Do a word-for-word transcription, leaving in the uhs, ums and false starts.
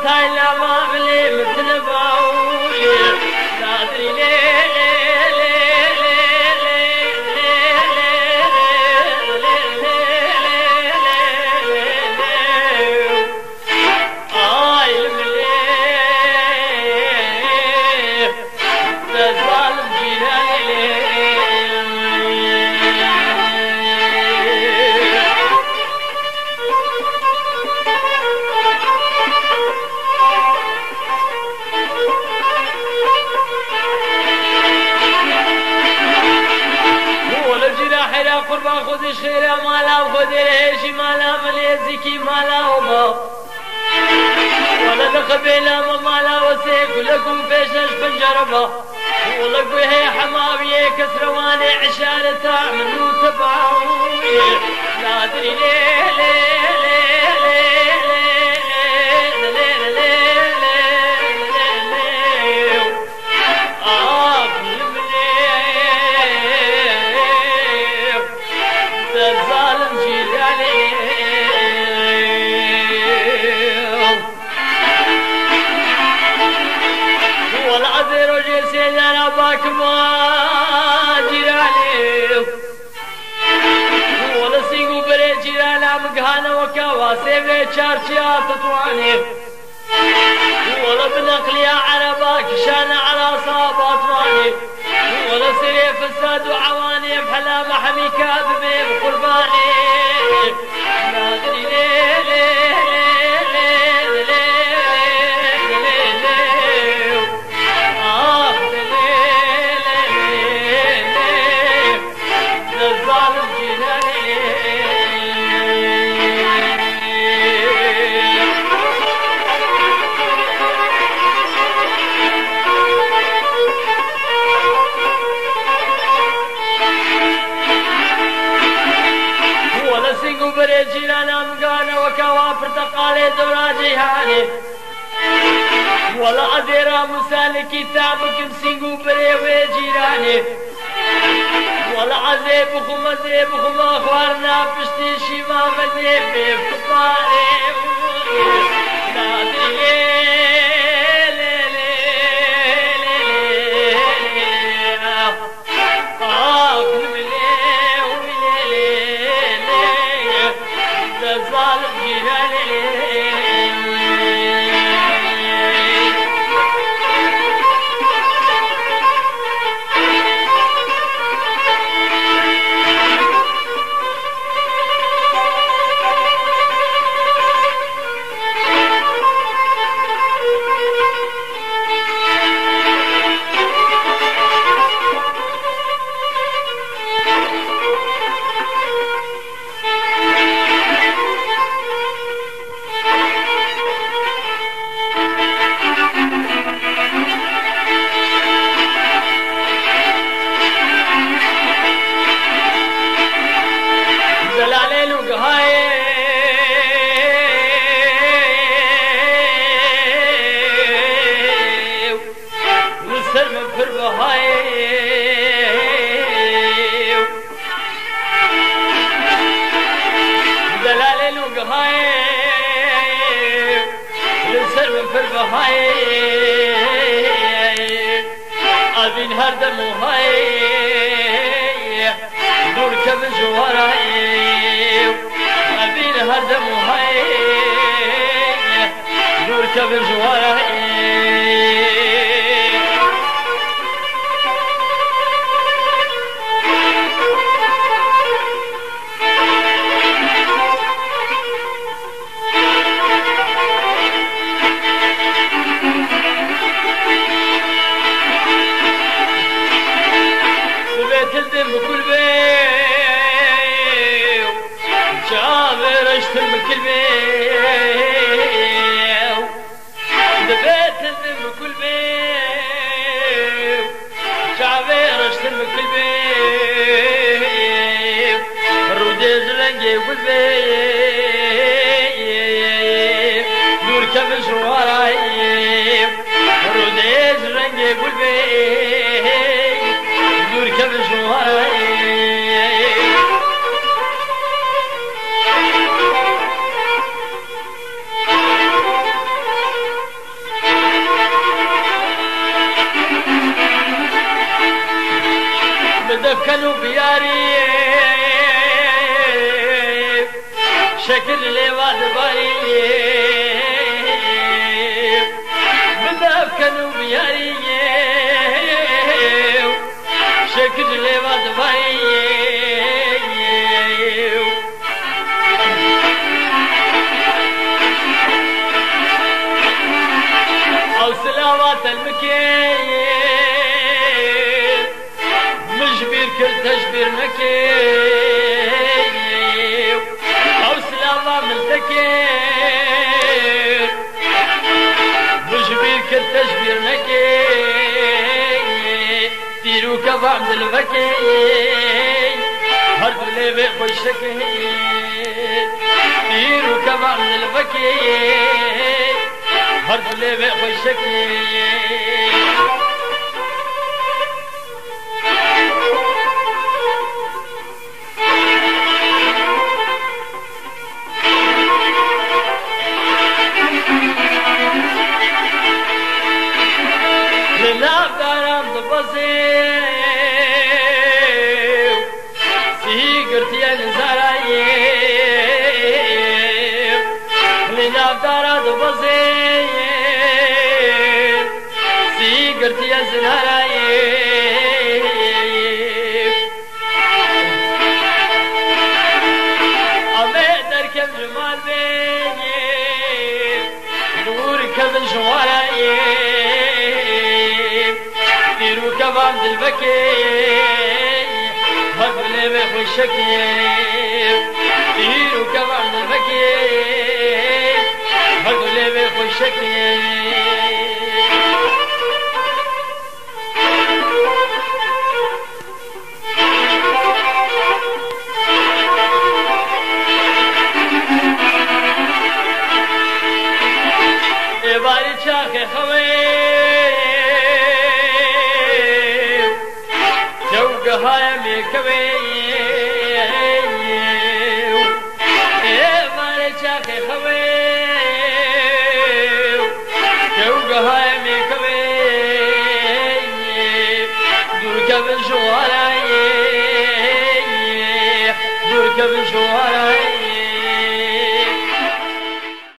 تايلا ما بلي مثل باولي نادري ليه قربان خذ الشيرة مالا وخذ الهيش مالا من يزكي مالا وما ولا نقبل مالا وسيف لكم فيشش بنجربه ولك بهي حماوية كسرواني عشارة منو تبعوي نادري ليه ليه ليه ليه ليه ليه ليه آه الظالم جيلاني والعذر وجسيل انا باك ما جيراني ولسيقو بري جيرانا مقهانا وكواسي بي شارشيات تطواني ولا بنقل يا عرباك شان على صابات ماني ولا سري فساد وعواني بحلا محمي كاذبي بقرباني نادري ليه ليه ليه ليه ليه ليه ليه آه ليه ليه ليه الظالم جيلاني بري جيرانا مقانا وكوافر تقالي دورا جيهاني ولا أديرا مسالي كتابك مسيقو بري وجيراني ولا عزيب خما زيب خما خوارنا بشتي شما مزيب بفقاري نادري أبين هردم وهاي دور كم جوهراي أبين هردم وهاي دور كم جوهراي بكل بيو شابر اشتم بكل بيو دبيت الدم بكل بيو شابر اشتم بكل بيو الروديز لنجي بكل بيو نور كم شواري الروديز لنجي بكل بيو نور كم شواري شكل لي وادباري بذاب كانوا بياري شكل لي وادباري او سلاوات المكين مجبير كل تجبير مكين او سلاوات مزدكين مجبير كل تجبير مكين تيرو كفا من الفكين هرب لي بيخوي شكين تيرو كفا من الفكين هرب لي بيخوي شكين لناب دارم دبزيو سيهي قرتي الزرايو لناب دارم دبزيو سيهي قرتي الزرايو أبي دركب جمال بيني دور كذا جوارايو تيرو كفام دلبكي هرب لي بيخوي شكي تيرو كفام دلبكي هرب لي بيخوي شكي باري شاخي خوي هاي ميكوي ايه مالي شاخي خوي كوغا هاي ميكوي دور كبن شواري دور كبن شواري